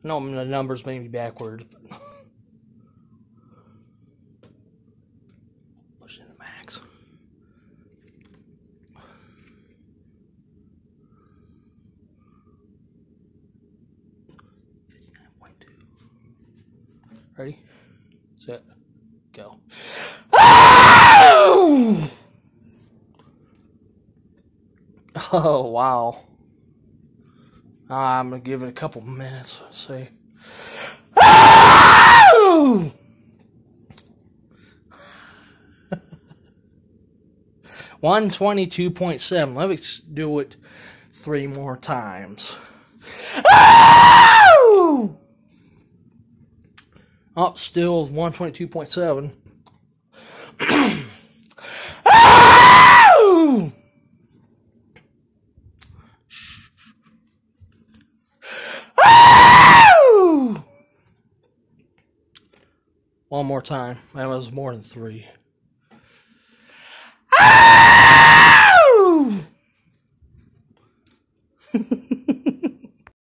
No, the numbers may be backwards, but push in the max. Ready, set, go. Oh, wow. I'm going to give it a couple minutes. Let's see. 122.7. Let's do it 3 more times. Oh, still 122.7. One more time. That was more than 3.